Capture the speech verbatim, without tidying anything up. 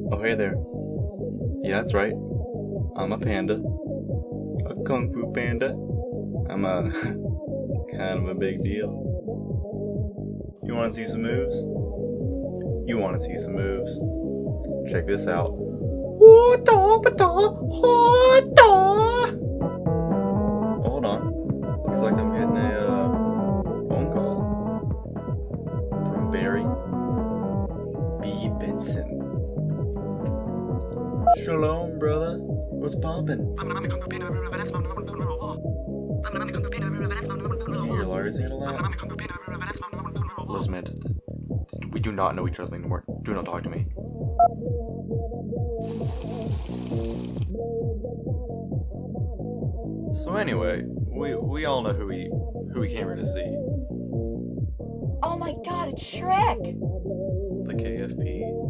Oh, hey there. Yeah, that's right. I'm a panda. A kung fu panda. I'm a kind of a big deal. You want to see some moves? You want to see some moves? Check this out. Hold on. Looks like I'm getting a uh, phone call from Barry B. Benson. Shalom, brother. What's poppin'? Your lawyer's here to laugh. Listen, man, just, just, we do not know each other anymore. Do not talk to me. So anyway, we we all know who we who we came here to see. Oh my god, it's Shrek! The K F P.